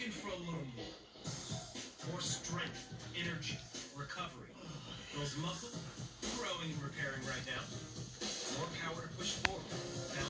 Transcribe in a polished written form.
looking for a little more. More strength, energy, recovery. Those muscles, growing and repairing right now. More power to push forward.